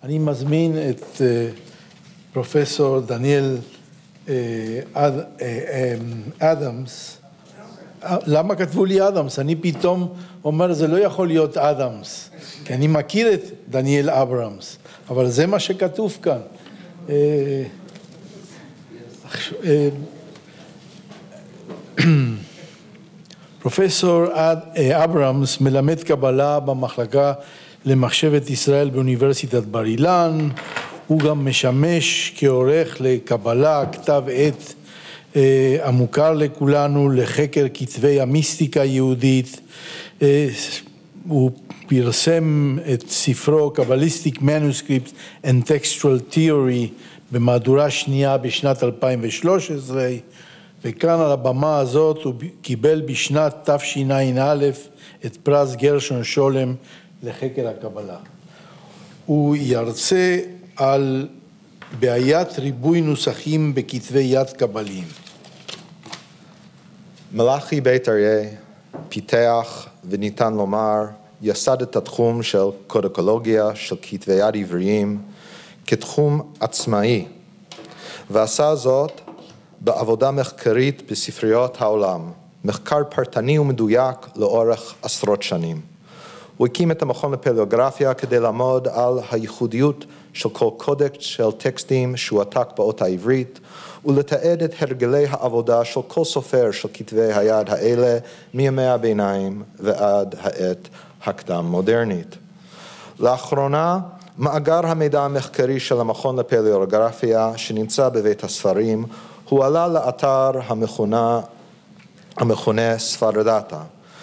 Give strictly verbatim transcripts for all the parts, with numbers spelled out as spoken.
אני מזמין את פרופסור דניאל אדמס. למה כתבו לי אדמס? אני פתאום אומר, זה לא יכול להיות אדמס, כי אני מכיר את דניאל אברהמס, אבל זה מה שכתוב כאן. פרופסור אברהמס מלמד קבלה במחלקה למחשבת ישראל באוניברסיטת בר אילן. הוא גם משמש כעורך לקבלה, כתב עת המוכר לכולנו לחקר כתבי המיסטיקה היהודית. הוא פרסם את ספרו Kabbalistic Manuscripts and Textual Theory במהדורה שנייה בשנת אלפיים ושלוש עשרה, וכאן על הבמה הזאת הוא קיבל בשנת תשע"א את פרס גרשון שולם לחקר הקבלה. הוא ירצה על בעיית ריבוי נוסחים בכתבי יד קבליים. מלאכי בית אריה פיתח וניתן לומר יסד את התחום של קודקולוגיה של כתבי יד עבריים כתחום עצמאי, ועשה זאת בעבודה מחקרית בספריות העולם, מחקר פרטני ומדויק לאורך עשרות שנים. הוא הקים את המכון לפלאוגרפיה כדי לעמוד על הייחודיות של כל קודקס של טקסטים שהועתק באות העברית, ולתעד את הרגלי העבודה של כל סופר של כתבי היד האלה מימי הביניים ועד העת הקדם מודרנית. לאחרונה, מאגר המידע המחקרי של המכון לפלאוגרפיה שנמצא בבית הספרים, הוא עלה לאתר המכונה, המכונה ספרדאטה,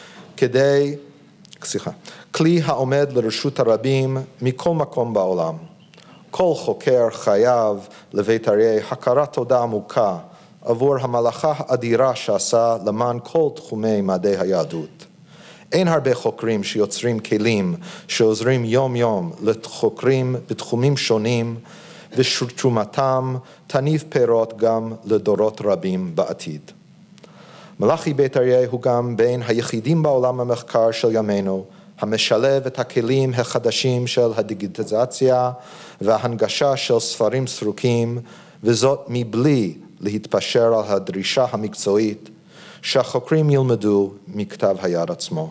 כדי, סליחה, כלי העומד לרשות הרבים מכל מקום בעולם. כל חוקר חייב לבית אריה הכרת תודה עמוקה עבור המלאכה האדירה שעשה למען כל תחומי מדעי היהדות. אין הרבה חוקרים שיוצרים כלים שעוזרים יום יום לחוקרים בתחומים שונים, ותרומתם תניב פירות גם לדורות רבים בעתיד. מלאכי בית אריה הוא גם בין היחידים בעולם המחקר של ימינו, המשלב את הכלים החדשים של הדיגיטציה וההנגשה של ספרים סרוקים, וזאת מבלי להתפשר על הדרישה המקצועית שהחוקרים ילמדו מכתב היד עצמו.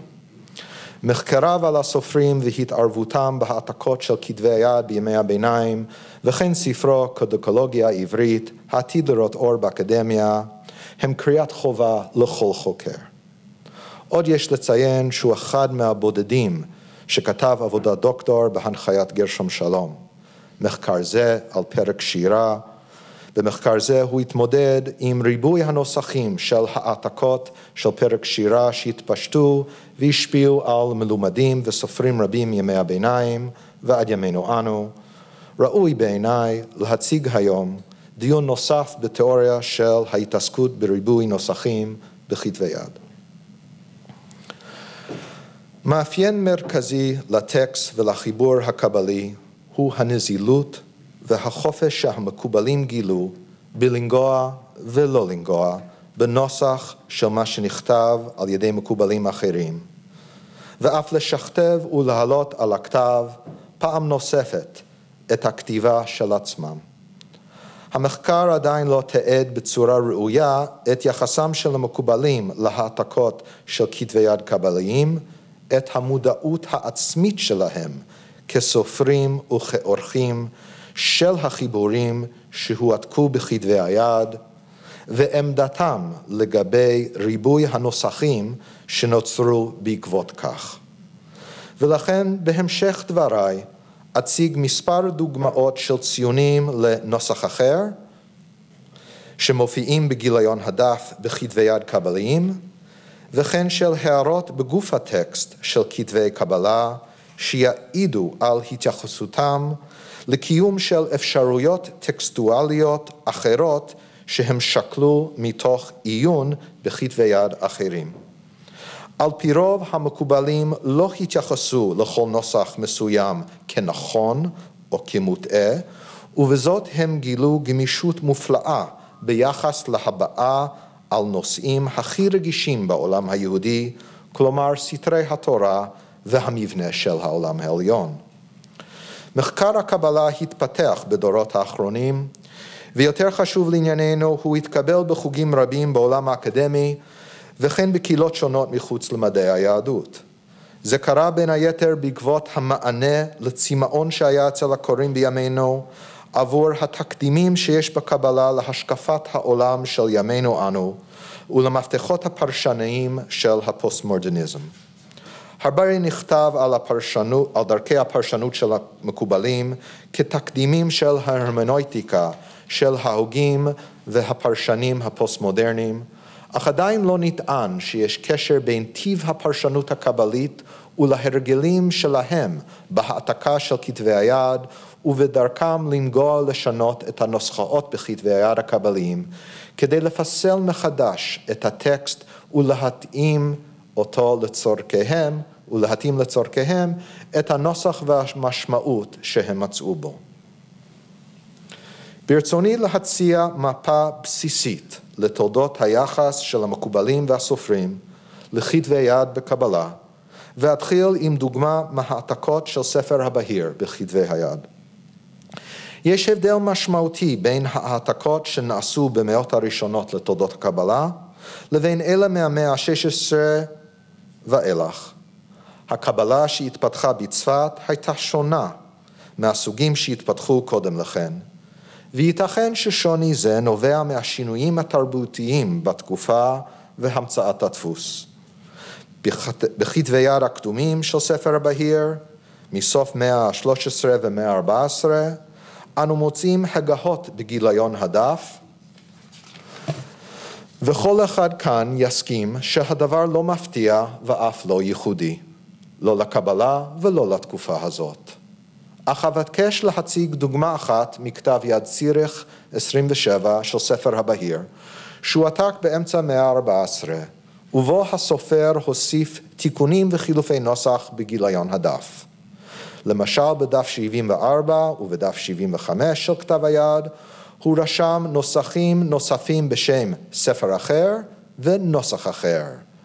מחקריו על הסופרים והתערבותם בהעתקות של כתבי היד בימי הביניים, וכן ספרו קודקולוגיה עברית, העתיד לראות אור באקדמיה, הם קריאת חובה לכל חוקר. עוד יש לציין שהוא אחד מהבודדים שכתב עבודת דוקטור בהנחיית גרשום שלום. מחקר זה על פרק שירה. במחקר זה הוא התמודד עם ריבוי הנוסחים של העתקות של פרק שירה שהתפשטו והשפיעו על מלומדים וסופרים רבים מימי הביניים ועד ימינו אנו. ראוי בעיניי להציג היום דיון נוסף בתיאוריה של ההתעסקות בריבוי נוסחים בכתבי יד. מאפיין מרכזי לטקסט ולחיבור הקבלי הוא הנזילות והחופש שהמקובלים גילו בלנגוע ולא לנגוע בנוסח של מה שנכתב על ידי מקובלים אחרים, ואף לשכתב ולהעלות על הכתב פעם נוספת את הכתיבה של עצמם. המחקר עדיין לא תיעד בצורה ראויה את יחסם של המקובלים להעתקות של כתבי יד קבליים, את המודעות העצמית שלהם כסופרים וכעורכים של החיבורים שהועתקו בכתבי היד, ועמדתם לגבי ריבוי הנוסחים שנוצרו בעקבות כך. ולכן בהמשך דבריי אציג מספר דוגמאות של ציונים לנוסח אחר, שמופיעים בגיליון הדף בכתבי יד קבליים, וכן של הערות בגוף הטקסט של כתבי קבלה, שיעידו על התייחסותם לקיום של אפשרויות טקסטואליות אחרות שהם שקלו מתוך עיון בכתבי יד אחרים. על פי רוב המקובלים לא התייחסו לכל נוסח מסוים כנכון או כמוטעה, ובזאת הם גילו גמישות מופלאה ביחס להבעה על נושאים הכי רגישים בעולם היהודי, כלומר סתרי התורה והמבנה של העולם העליון. מחקר הקבלה התפתח בדורות האחרונים, ויותר חשוב לענייננו, הוא התקבל בחוגים רבים בעולם האקדמי, וכן בקהילות שונות מחוץ למדעי היהדות. זה קרה בין היתר בעקבות המענה לצמאון שהיה אצל הקוראים בימינו, עבור התקדימים שיש בקבלה להשקפת העולם של ימינו אנו, ולמפתחות הפרשניים של הפוסט-מודרניזם. הרבה נכתב על, הפרשנות, על דרכי הפרשנות של המקובלים כתקדימים של ההרמנויטיקה של ההוגים והפרשנים הפוסט-מודרניים, אך עדיין לא נטען שיש קשר בין טיב הפרשנות הקבלית ולהרגלים שלהם בהעתקה של כתבי היד ובדרכם לנגוע לשנות את הנוסחאות בכתבי היד הקבליים כדי לפסל מחדש את הטקסט ולהתאים אותו לצורכיהם ולהתאים לצורכיהם את הנוסח והמשמעות שהם מצאו בו. ברצוני להציע מפה בסיסית לתולדות היחס של המקובלים והסופרים לכתבי יד בקבלה, ואתחיל עם דוגמה מהעתקות של ספר הבהיר בכתבי היד. יש הבדל משמעותי בין העתקות שנעשו במאות הראשונות לתולדות הקבלה, לבין אלה מהמאה ה-שש עשרה ואילך. הקבלה שהתפתחה בצפת הייתה שונה מהסוגים שהתפתחו קודם לכן, וייתכן ששוני זה נובע מהשינויים התרבותיים בתקופה והמצאת הדפוס. בכתבי יד הכתומים של ספר הבהיר, מסוף מאה ה-שלוש עשרה ומאה ה-ארבע עשרה, אנו מוצאים הגהות בגיליון הדף, וכל אחד כאן יסכים שהדבר לא מפתיע ואף לא ייחודי, לא לקבלה ולא לתקופה הזאת. אך אבקש להציג דוגמה אחת מכתב יד ציריך עשרים ושבע של ספר הבהיר, שהועתק באמצע המאה ה-ארבע עשרה, ובו הסופר הוסיף תיקונים וחילופי נוסח בגיליון הדף. למשל בדף שבעים וארבע ובדף שבעים וחמש של כתב היד, הוא רשם נוסחים נוספים בשם ספר אחר ונוסח אחר.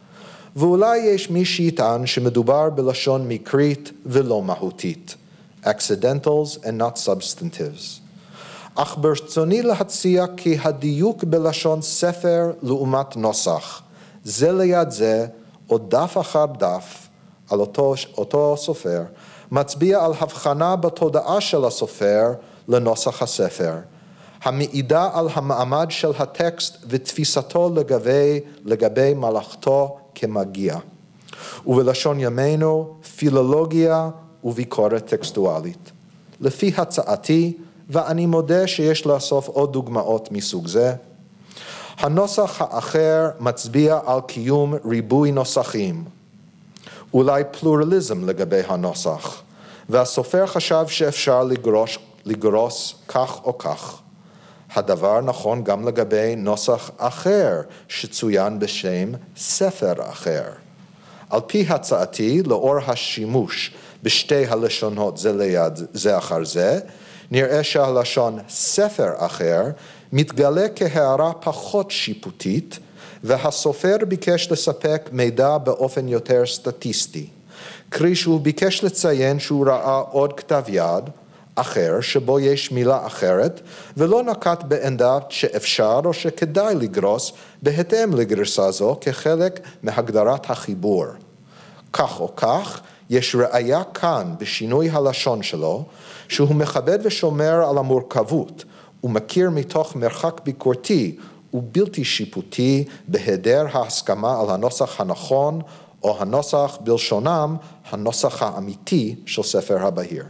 ואולי יש מי שיטען שמדובר בלשון מקרית ולא מהותית. accidentals and not substantives. אך ברצוני להציע כי הדיוק בלשון ספר לעומת נוסח, זה ליד זה, או דף אחר דף, על אותו, אותו סופר, מצביע על הבחנה בתודעה של הסופר לנוסח הספר, המעידה על המעמד של הטקסט ותפיסתו לגבי, לגבי מלאכתו כמגיע. ובלשון ימינו, פילולוגיה וביקורת טקסטואלית. לפי הצעתי, ואני מודה שיש לאסוף עוד דוגמאות מסוג זה, הנוסח האחר מצביע על קיום ריבוי נוסחים, אולי פלורליזם לגבי הנוסח, והסופר חשב שאפשר לגרוש, לגרוס כך או כך. הדבר נכון גם לגבי נוסח אחר שצוין בשם ספר אחר. על פי הצעתי, לאור השימוש בשתי הלשונות זה ליד זה אחר זה, נראה שהלשון ספר אחר מתגלה כהערה פחות שיפוטית, והסופר ביקש לספק מידע באופן יותר סטטיסטי. קרי שהוא ביקש לציין שהוא ראה עוד כתב יד אחר שבו יש מילה אחרת, ולא נקט בעמדה שאפשר או שכדאי לגרוס בהתאם לגרסה זו כחלק מהגדרת החיבור. כך או כך, יש ראיה כאן בשינוי הלשון שלו, שהוא מכבד ושומר על המורכבות, ומכיר מתוך מרחק ביקורתי ובלתי שיפוטי בהיעדר ההסכמה על הנוסח הנכון, או הנוסח בלשונם, הנוסח האמיתי של ספר הבהיר.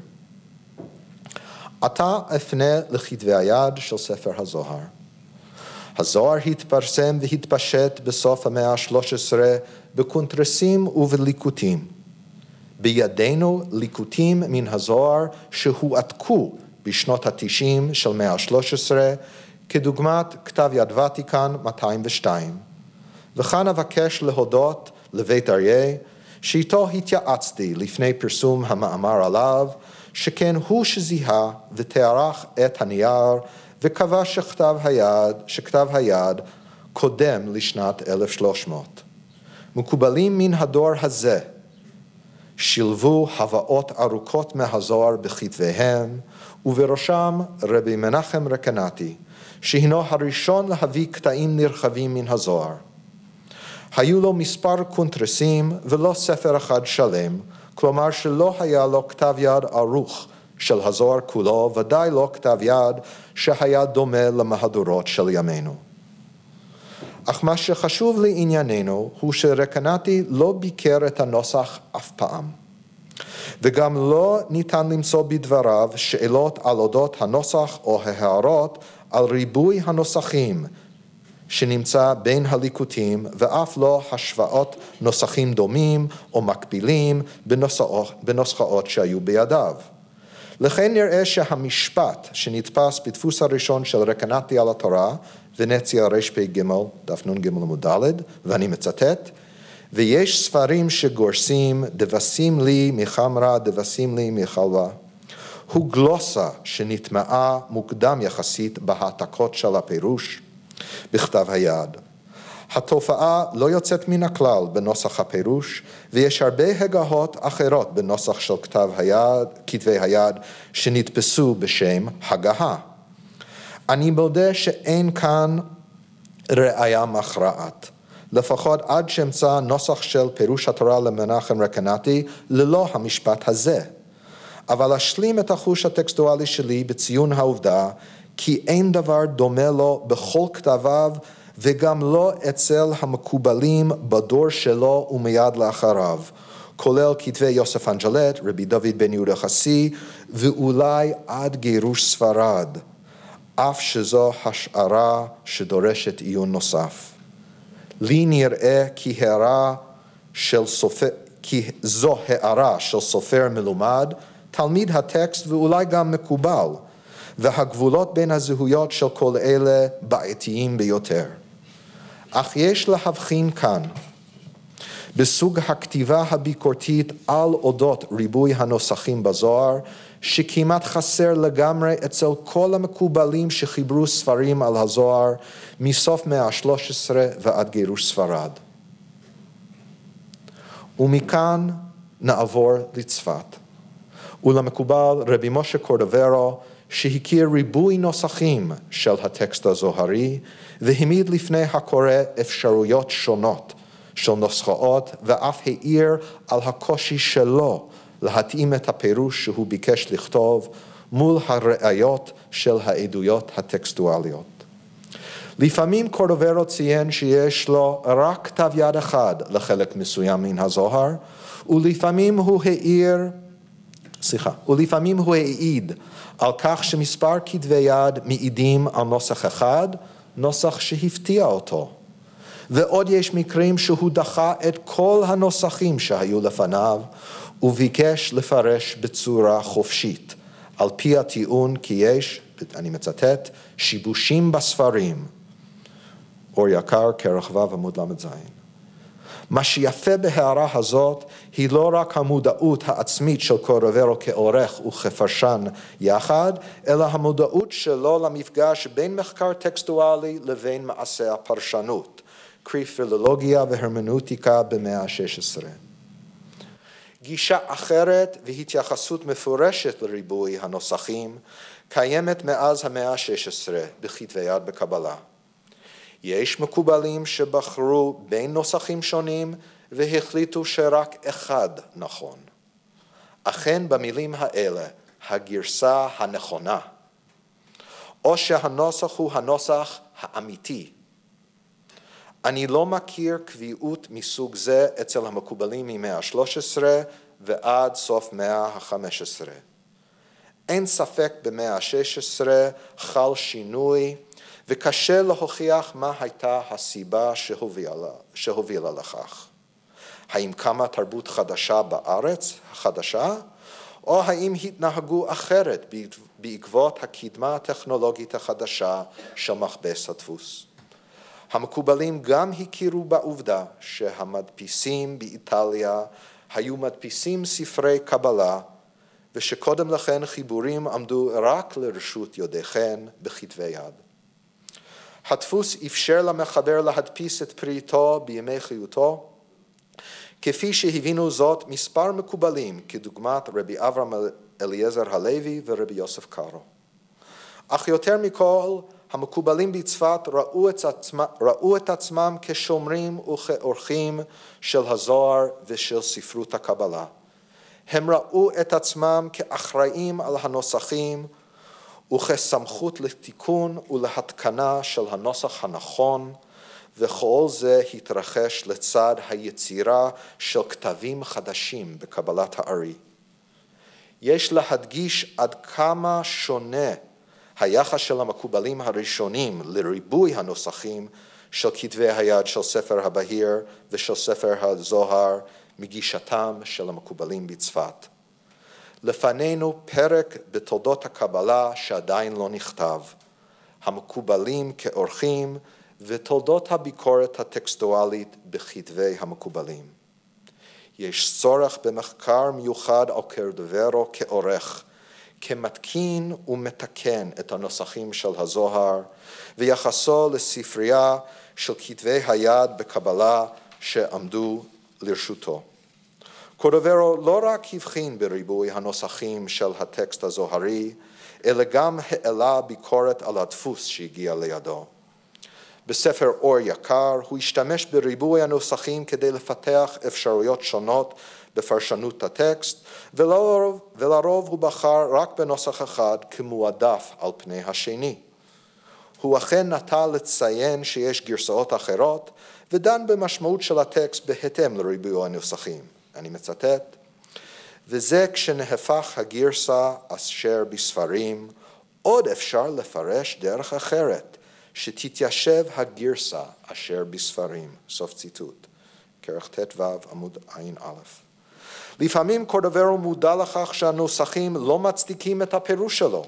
עתה אפנה לכתבי היד של ספר הזוהר. הזוהר התפרסם והתפשט בסוף המאה ה-שלוש עשרה בקונטרסים ובליקוטים. בידינו ליקוטים מן הזוהר שהועתקו בשנות ה-תשעים של מאה ה-שלוש עשרה, כדוגמת כתב יד ותיקן מאתיים ושתיים. וכאן אבקש להודות לבית אריה, שאיתו התייעצתי לפני פרסום המאמר עליו, שכן הוא שזיהה ותארך את הנייר, וקבע שכתב היד, שכתב היד קודם לשנת אלף ושלוש מאות. מקובלים מן הדור הזה, שילבו הבאות ארוכות מהזוהר בכתביהם, ובראשם רבי מנחם רקנאטי, שהינו הראשון להביא קטעים נרחבים מן הזוהר. היו לו מספר קונטרסים ולא ספר אחד שלם, כלומר שלא היה לו כתב יד ערוך של הזוהר כולו, ודאי לא כתב יד שהיה דומה למהדורות של ימינו. אך מה שחשוב לענייננו הוא שרקנאטי לא ביקר את הנוסח אף פעם, וגם לא ניתן למצוא בדבריו שאלות על אודות הנוסח או ההערות על ריבוי הנוסחים שנמצא בין הליקוטים, ואף לא השוואות נוסחים דומים או מקבילים בנוסחאות, בנוסחאות שהיו בידיו. לכן נראה שהמשפט שנתפס בדפוס הראשון של רקנאטי על התורה, ונציה רפ"ג דף נ"ג עמוד ד', ואני מצטט, ויש ספרים שגורסים דבשים לי מחמרה דבשים לי מחלבה, הוא גלוסה שנטמעה מוקדם יחסית בהעתקות של הפירוש בכתב היד. התופעה לא יוצאת מן הכלל בנוסח הפירוש, ויש הרבה הגהות אחרות בנוסח של כתב היד, כתבי היד שנתפסו בשם הגהה. אני מודה שאין כאן ראיה מכרעת, לפחות עד שאמצא נוסח של פירוש התורה למנחם רקנאטי ללא המשפט הזה. אבל אשלים את החוש הטקסטואלי שלי בציון העובדה כי אין דבר דומה לו בכל כתביו וגם לא אצל המקובלים בדור שלו ומיד לאחריו, כולל כתבי יוסף אנג'לט, רבי דוד בן יהודה חסי, ואולי עד גירוש ספרד, אף שזו השערה שדורשת עיון נוסף. לי נראה כי, הערה של סופר, כי זו הערה של סופר מלומד, תלמיד הטקסט ואולי גם מקובל, והגבולות בין הזהויות של כל אלה בעייתיים ביותר. אך יש להבחין כאן בסוג הכתיבה הביקורתית על אודות ריבוי הנוסחים בזוהר, שכמעט חסר לגמרי אצל כל המקובלים שחיברו ספרים על הזוהר מסוף מאה ה-שלוש עשרה ועד גירוש ספרד. ומכאן נעבור לצפת, ולמקובל רבי משה קורדוברו, שהכיר ריבוי נוסחים של הטקסט הזוהרי, והעמיד לפני הקורא אפשרויות שונות של נוסחאות, ואף העיר על הקושי שלו להתאים את הפירוש שהוא ביקש לכתוב מול הראיות של העדויות הטקסטואליות. לפעמים קורדוברו ציין שיש לו רק כתב יד אחד לחלק מסוים מן הזוהר, ולפעמים הוא העיר, סליחה, ולפעמים הוא העיד על כך שמספר כתבי יד מעידים על נוסח אחד, נוסח שהפתיע אותו. ועוד יש מקרים שהוא דחה את כל הנוסחים שהיו לפניו, וביקש לפרש בצורה חופשית, על פי הטיעון כי יש, אני מצטט, שיבושים בספרים. אור יקר, כרך ו' עמוד למד ז'. מה שיפה בהערה הזאת היא לא רק המודעות העצמית של קורדוברו כעורך וכפרשן יחד, אלא המודעות שלו למפגש בין מחקר טקסטואלי לבין מעשה הפרשנות, קרי פילולוגיה והרמנוטיקה במאה ה-שש עשרה. גישה אחרת והתייחסות מפורשת לריבוי הנוסחים קיימת מאז המאה ה-שש עשרה בכתבי יד בקבלה. יש מקובלים שבחרו בין נוסחים שונים והחליטו שרק אחד נכון. אכן במילים האלה, הגרסה הנכונה, או שהנוסח הוא הנוסח האמיתי. אני לא מכיר קביעות מסוג זה אצל המקובלים ממאה ה-שלוש עשרה ועד סוף מאה ה-חמש עשרה. אין ספק במאה ה-שש עשרה חל שינוי, וקשה להוכיח מה הייתה הסיבה שהובילה, שהובילה לכך. האם קמה תרבות חדשה בארץ החדשה, או האם התנהגו אחרת בעקבות הקדמה הטכנולוגית החדשה של מכבס הדפוס. המקובלים גם הכירו בעובדה שהמדפיסים באיטליה היו מדפיסים ספרי קבלה, ושקודם לכן חיבורים עמדו רק לרשות יודעיכן בכתבי יד. הדפוס אפשר למחבר להדפיס את פריטו בימי חיותו, כפי שהבינו זאת מספר מקובלים, כדוגמת רבי אברהם אליעזר הלוי ורבי יוסף קארו. אך יותר מכל, המקובלים בצפת ראו את, עצמם, ראו את עצמם כשומרים וכאורחים של הזוהר ושל ספרות הקבלה. הם ראו את עצמם כאחראים על הנוסחים וכסמכות לתיקון ולהתקנה של הנוסח הנכון, וכל זה התרחש לצד היצירה של כתבים חדשים בקבלת הארי. יש להדגיש עד כמה שונה היחס של המקובלים הראשונים לריבוי הנוסחים של כתבי היד של ספר הבהיר ושל ספר הזוהר מגישתם של המקובלים בצפת. לפנינו פרק בתולדות הקבלה שעדיין לא נכתב, המקובלים כאורחים ותולדות הביקורת הטקסטואלית בכתבי המקובלים. יש צורך במחקר מיוחד על קורדוברו כעורך, כמתקין ומתקן את הנוסחים של הזוהר, ויחסו לספרייה של כתבי היד בקבלה שעמדו לרשותו. קורדוברו לא רק הבחין בריבוי הנוסחים של הטקסט הזוהרי, אלא גם העלה ביקורת על הדפוס שהגיע לידו. בספר אור יקר הוא השתמש בריבוי הנוסחים כדי לפתח אפשרויות שונות בפרשנות הטקסט, ולרוב, ולרוב הוא בחר רק בנוסח אחד כמועדף על פני השני. הוא אכן נטה לציין שיש גרסאות אחרות, ודן במשמעות של הטקסט בהתאם לריבוי הנוסחים. אני מצטט, וזה כשנהפך הגרסה אשר בספרים, עוד אפשר לפרש דרך אחרת, שתתיישב הגרסה אשר בספרים. סוף ציטוט. כרך ט"ו עמוד עין א'. לפעמים קורדוברו מודע לכך שהנוסחים לא מצדיקים את הפירוש שלו,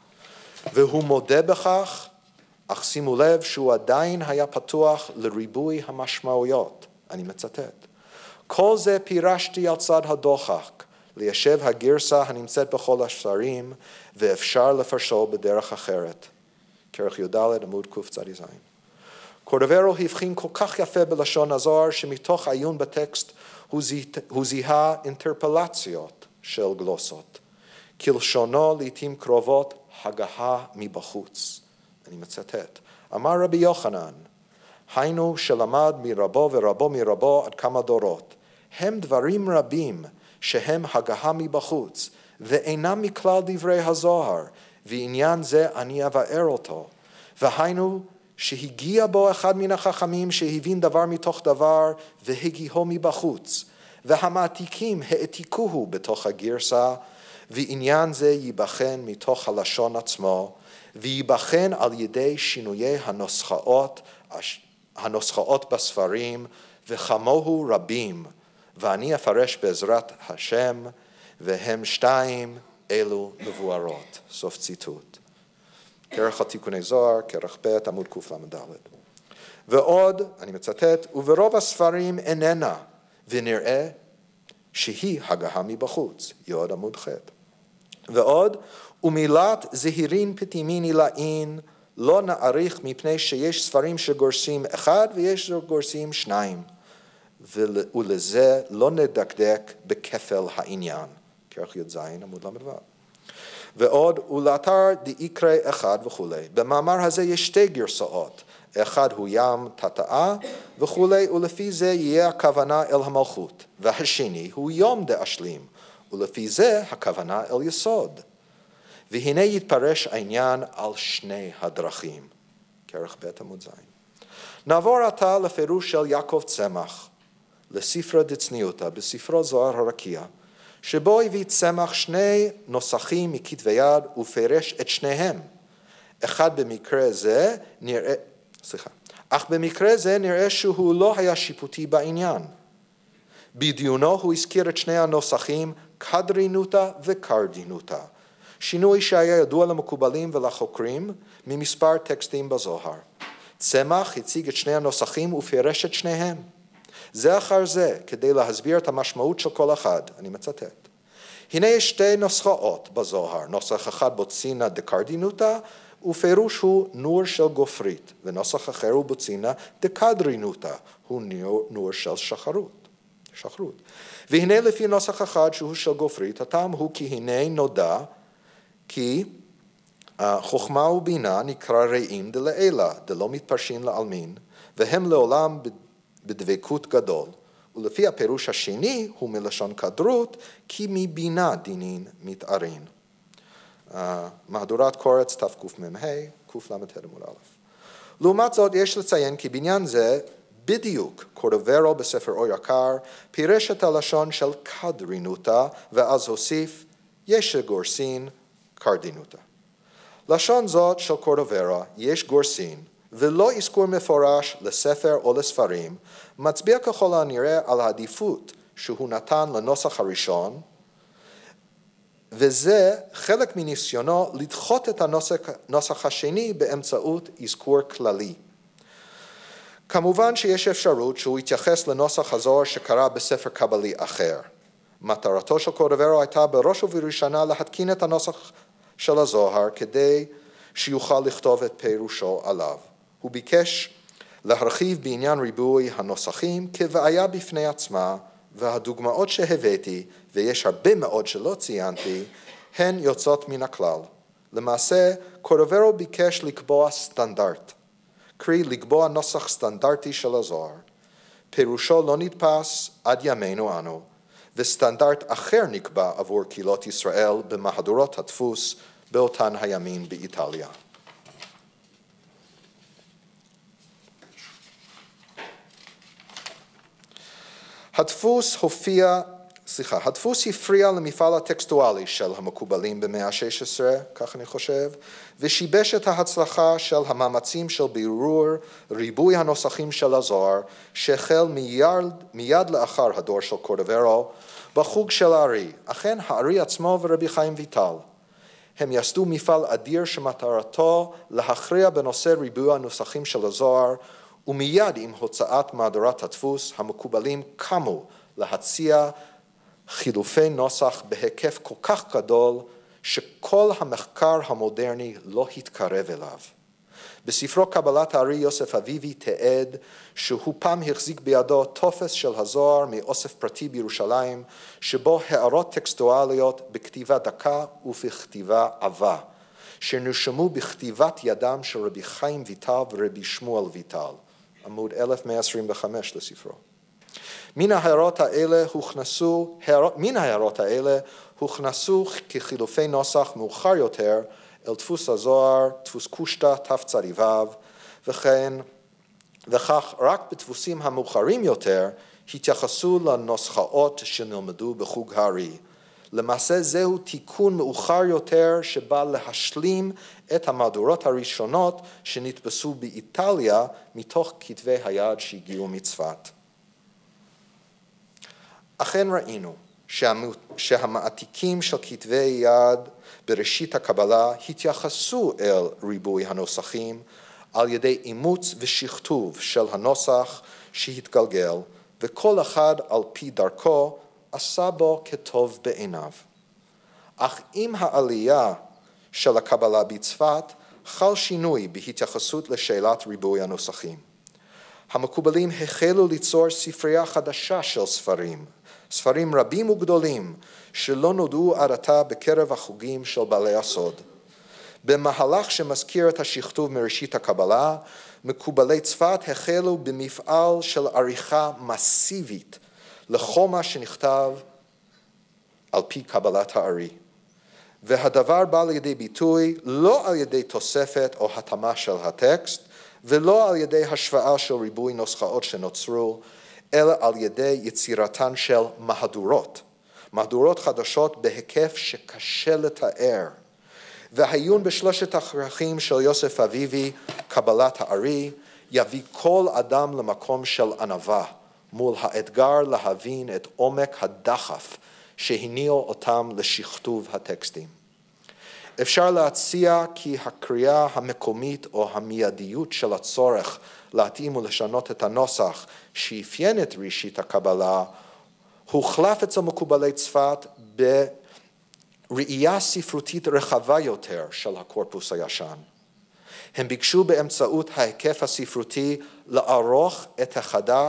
והוא מודה בכך, אך שימו לב שהוא עדיין היה פתוח לריבוי המשמעויות. אני מצטט. כל זה פירשתי על צד הדוחק, ליישב הגרסה הנמצאת בכל הספרים, ואפשר לפרשו בדרך אחרת. כרך י"ד עמוד קצ"ז. קורדוברו הבחין כל כך יפה בלשון הזוהר, שמתוך עיון בטקסט הוא זיהה אינטרפלציות של גלוסות. כלשונו לעתים קרובות הגהה מבחוץ. אני מצטט. אמר רבי יוחנן, היינו שלמד מרבו ורבו מרבו עד כמה דורות. הם דברים רבים שהם הגהה מבחוץ, ואינם מכלל דברי הזוהר, ועניין זה אני אבאר אותו. והיינו שהגיע בו אחד מן החכמים שהבין דבר מתוך דבר והגיעו מבחוץ, והמעתיקים העתיקוהו בתוך הגרסה, ועניין זה ייבחן מתוך הלשון עצמו, וייבחן על ידי שינויי הנוסחאות, הנוסחאות בספרים, וכמוהו רבים, ואני אפרש בעזרת השם, והם שתיים אלו מבוארות. סוף ציטוט. כרך התיקוני זוהר, כרך ב' עמוד קל"ד. ועוד, אני מצטט, וברוב הספרים איננה, ונראה שהיא הגהה מבחוץ, יוד עמוד ח'. ועוד, ומילת זהירין פתימין עילאין לא נעריך מפני שיש ספרים שגורסים אחד ויש שגורסים שניים, ולזה לא נדקדק בכפל העניין. כרך י"ז עמוד ל"ו. ועוד, ולאתר דאיקרא אחד וכו'. במאמר הזה יש שתי גרסאות, אחד הוא ים תתאה וכו', ולפי זה יהיה הכוונה אל המלכות, והשני הוא יום דאשלים, ולפי זה הכוונה אל יסוד. והנה יתפרש העניין על שני הדרכים. כרך ב' עמוד ז'. נעבור עתה לפירוש של יעקב צמח, לספרא דצניותא, בספרו זוהר הרקיע, שבו הביא צמח שני נוסחים מכתבי יד ופרש את שניהם. אחד במקרה זה נראה, סליחה, אך במקרה זה נראה שהוא לא היה שיפוטי בעניין. בדיונו הוא הזכיר את שני הנוסחים קדרינותא וקרדינותא, שינוי שהיה ידוע למקובלים ולחוקרים ממספר טקסטים בזוהר. צמח הציג את שני הנוסחים ופרש את שניהם. זה אחר זה, כדי להסביר את המשמעות של כל אחד, אני מצטט. הנה יש שתי נוסחאות בזוהר, נוסח אחד בוצינא דקרדינותא, ופירוש הוא נור של גופרית, ונוסח אחר הוא בוצינא דקדרינותא, הוא נור של שחרות. שחרות. והנה לפי נוסח אחד שהוא של גופרית, הטעם הוא כי הנה נודע כי חוכמה ובינה נקרא רעים דלעילה, דלא מתפרשים לעלמין, והם לעולם בדבקות גדול. ולפי הפירוש השני הוא מלשון קדרות, כי מבינה דינין מתארין. מהדורת קורץ תקמ"ה, קל"ה עמוד א'. לעומת זאת יש לציין כי בעניין זה בדיוק קורדוברו בספר אור יקר פירש את הלשון של קדרינותא ואז הוסיף יש שגורסין קרדינותא. לשון זאת של קורדוברו יש גורסין ולא אזכור מפורש לספר או לספרים מצביע ככל הנראה על העדיפות שהוא נתן לנוסח הראשון וזה חלק מניסיונו לדחות את הנוסח, הנוסח השני באמצעות אזכור כללי. כמובן שיש אפשרות שהוא יתייחס לנוסח הזוהר שקרא בספר קבלי אחר. מטרתו של קורדוברו הייתה בראש ובראשונה להתקין את הנוסח של הזוהר כדי שיוכל לכתוב את פירושו עליו. הוא ביקש להרחיב בעניין ריבוי הנוסחים כבעיה בפני עצמה, והדוגמאות שהבאתי, ויש הרבה מאוד שלא ציינתי, הן יוצאות מן הכלל. למעשה, קורדוברו ביקש לקבוע סטנדרט, קרי לקבוע נוסח סטנדרטי של הזוהר. פירושו לא נתפס עד ימינו אנו, וסטנדרט אחר נקבע עבור קהילות ישראל במהדורות הדפוס באותן הימים באיטליה. הדפוס הופיע, סליחה, הדפוס הפריע למפעל הטקסטואלי של המקובלים במאה ה-שש עשרה, כך אני חושב, ושיבש את ההצלחה של המאמצים של בירור ריבוי הנוסחים של הזוהר, שהחל מיד, מיד לאחר הדור של קורדוברו, בחוג של הארי, אכן הארי עצמו ורבי חיים ויטל. הם יסדו מפעל אדיר שמטרתו להכריע בנושא ריבוי הנוסחים של הזוהר, ומיד עם הוצאת מהדורת הדפוס, המקובלים קמו להציע חילופי נוסח בהיקף כל כך גדול, שכל המחקר המודרני לא התקרב אליו. בספרו קבלת הארי יוסף אביבי תיעד שהוא פעם החזיק בידו טופס של הזוהר מאוסף פרטי בירושלים, שבו הערות טקסטואליות בכתיבה דקה ובכתיבה עבה, שנרשמו בכתיבת ידם של רבי חיים ויטל ורבי שמואל ויטל. עמוד אלף מאה עשרים וחמש לספרו. מן ההערות האלה הוכנסו, מן ההערות האלה הוכנסו כחילופי נוסח מאוחר יותר אל דפוס הזוהר, דפוס קושטא תצ"ו, וכן, וכך רק בדפוסים המאוחרים יותר התייחסו לנוסחאות שנלמדו בחוג הארי. למעשה זהו תיקון מאוחר יותר שבא להשלים את המהדורות הראשונות שנתפסו באיטליה מתוך כתבי היד שהגיעו מצפת. אכן ראינו שהמעתיקים של כתבי יד בראשית הקבלה התייחסו אל ריבוי הנוסחים על ידי אימוץ ושכתוב של הנוסח שהתגלגל, וכל אחד על פי דרכו עשה בו כטוב בעיניו. אך עם העלייה של הקבלה בצפת, חל שינוי בהתייחסות לשאלת ריבוי הנוסחים. המקובלים החלו ליצור ספרייה חדשה של ספרים, ספרים רבים וגדולים שלא נודעו עד עתה בקרב החוגים של בעלי הסוד. במהלך שמזכיר את השכתוב מראשית הקבלה, מקובלי צפת החלו במפעל של עריכה מסיבית לכל מה שנכתב על פי קבלת הארי. והדבר בא לידי ביטוי לא על ידי תוספת או התאמה של הטקסט, ולא על ידי השוואה של ריבוי נוסחאות שנוצרו, אלא על ידי יצירתן של מהדורות, מהדורות חדשות בהיקף שקשה לתאר. והעיון בשלושת הכרכים של יוסף אביבי, קבלת הארי, יביא כל אדם למקום של ענווה, מול האתגר להבין את עומק הדחף שהניע אותם לשכתוב הטקסטים. אפשר להציע כי הקריאה המקומית או המיידיות של הצורך להתאים ולשנות את הנוסח שאפיין את ראשית הקבלה, הוחלף אצל מקובלי צפת בראייה ספרותית רחבה יותר של הקורפוס הישן. הם ביקשו באמצעות ההיקף הספרותי לערוך את החדש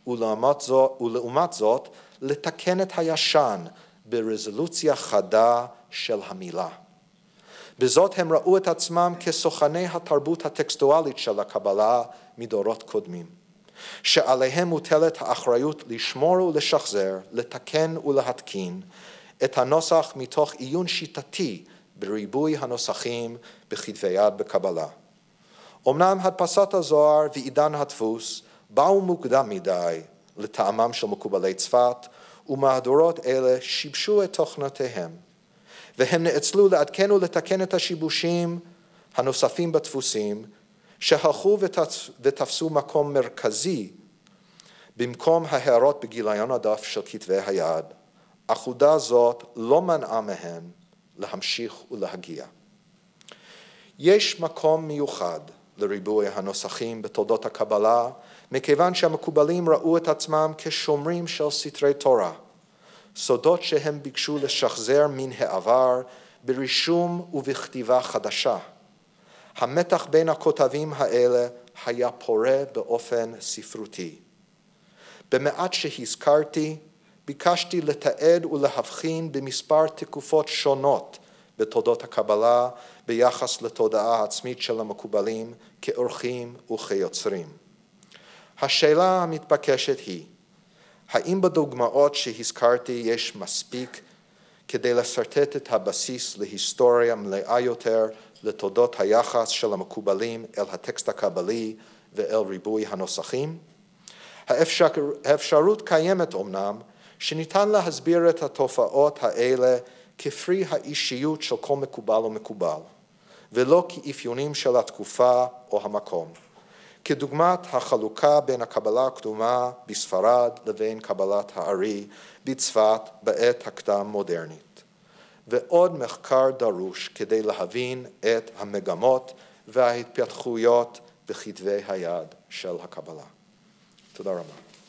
ולעומת זאת, ולעומת זאת לתקן את הישן ברזולוציה חדה של המילה. בזאת הם ראו את עצמם כסוכני התרבות הטקסטואלית של הקבלה מדורות קודמים, שעליהם מוטלת האחריות לשמור ולשחזר, לתקן ולהתקין את הנוסח מתוך עיון שיטתי בריבוי הנוסחים בכתבי יד בקבלה. אמנם הדפסת הזוהר ועידן הדפוס באו מוקדם מדי לטעמם של מקובלי צפת, ומהדורות אלה שיבשו את תוכנותיהם, והם נאצלו לעדכן ולתקן את השיבושים הנוספים בדפוסים, שהלכו ותפסו מקום מרכזי במקום ההערות בגיליון הדף של כתבי היד. אחודה זאת לא מנעה מהן להמשיך ולהגיע. יש מקום מיוחד לריבוי הנוסחים בתולדות הקבלה, מכיוון שהמקובלים ראו את עצמם כשומרים של סתרי תורה, סודות שהם ביקשו לשחזר מן העבר ברישום ובכתיבה חדשה. המתח בין הכותבים האלה היה פורה באופן ספרותי. במעט שהזכרתי, ביקשתי לתעד ולהבחין במספר תקופות שונות בתולדות הקבלה ביחס לתודעה העצמית של המקובלים כאורחים וכיוצרים. השאלה המתבקשת היא, האם בדוגמאות שהזכרתי יש מספיק כדי לסרטט את הבסיס להיסטוריה מלאה יותר לתולדות היחס של המקובלים אל הטקסט הקבלי ואל ריבוי הנוסחים? האפשר, האפשרות קיימת אמנם, שניתן להסביר את התופעות האלה כפרי האישיות של כל מקובל ומקובל, ולא כאפיונים של התקופה או המקום, כדוגמת החלוקה בין הקבלה הקדומה בספרד לבין קבלת הארי בצפת בעת הקדם מודרנית. ועוד מחקר דרוש כדי להבין את המגמות וההתפתחויות בכתבי היד של הקבלה. תודה רבה.